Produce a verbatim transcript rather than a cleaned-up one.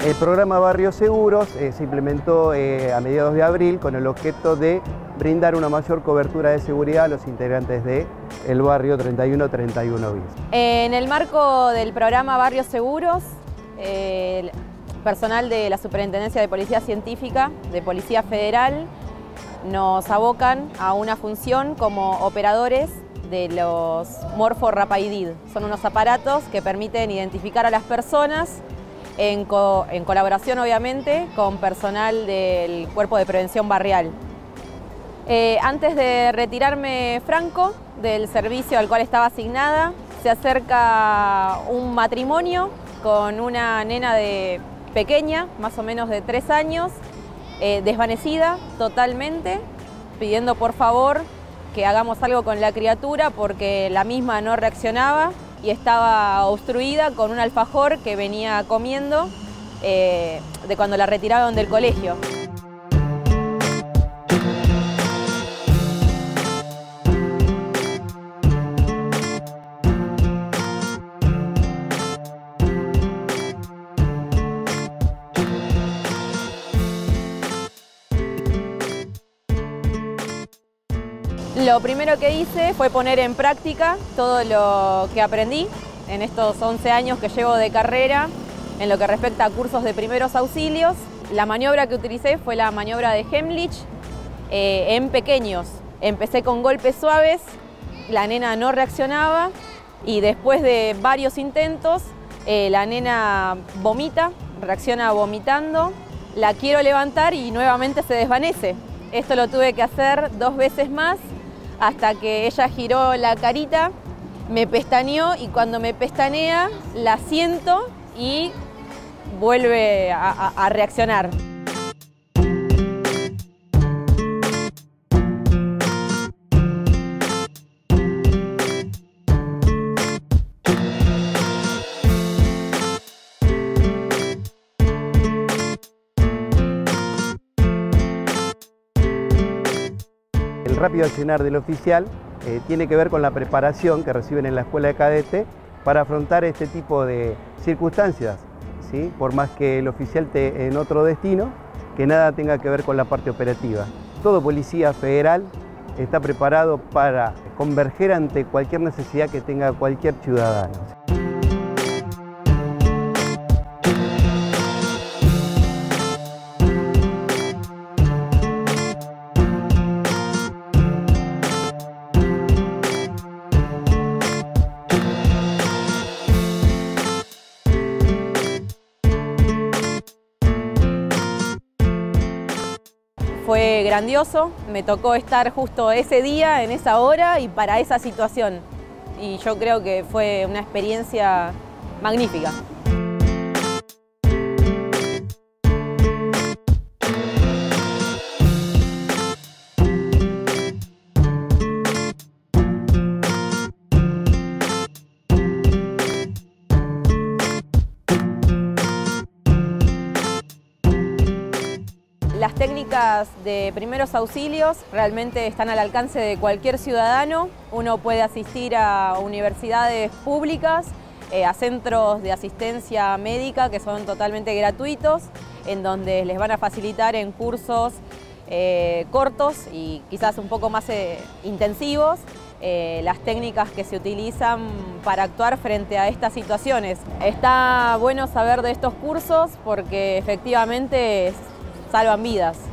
El programa Barrios Seguros eh, se implementó eh, a mediados de abril con el objeto de brindar una mayor cobertura de seguridad a los integrantes del barrio treinta y uno treinta y uno bis. En el marco del programa Barrios Seguros, eh, el personal de la Superintendencia de Policía Científica, de Policía Federal, nos abocan a una función como operadores de los Morpho RapID. Son unos aparatos que permiten identificar a las personas en, co en colaboración, obviamente, con personal del Cuerpo de Prevención Barrial. Eh, antes de retirarme Franco del servicio al cual estaba asignada, se acerca un matrimonio con una nena de pequeña, más o menos de tres años, eh, desvanecida totalmente, pidiendo por favor que hagamos algo con la criatura porque la misma no reaccionaba y estaba obstruida con un alfajor que venía comiendo eh, de cuando la retiraron del colegio. Lo primero que hice fue poner en práctica todo lo que aprendí en estos once años que llevo de carrera en lo que respecta a cursos de primeros auxilios. La maniobra que utilicé fue la maniobra de Heimlich eh, en pequeños. Empecé con golpes suaves, la nena no reaccionaba y después de varios intentos eh, la nena vomita, reacciona vomitando, la quiero levantar y nuevamente se desvanece. Esto lo tuve que hacer dos veces más hasta que ella giró la carita, me pestañeó y cuando me pestanea la siento y vuelve a, a, a reaccionar. El rápido accionar del oficial eh, tiene que ver con la preparación que reciben en la escuela de cadete para afrontar este tipo de circunstancias, ¿sí? Por más que el oficial esté en otro destino, que nada tenga que ver con la parte operativa. Todo policía federal está preparado para converger ante cualquier necesidad que tenga cualquier ciudadano. Fue grandioso, me tocó estar justo ese día, en esa hora y para esa situación. Y yo creo que fue una experiencia magnífica. Las técnicas de primeros auxilios realmente están al alcance de cualquier ciudadano. Uno puede asistir a universidades públicas, eh, a centros de asistencia médica que son totalmente gratuitos, en donde les van a facilitar en cursos eh, cortos y quizás un poco más eh, intensivos eh, las técnicas que se utilizan para actuar frente a estas situaciones. Está bueno saber de estos cursos porque efectivamente salvan vidas.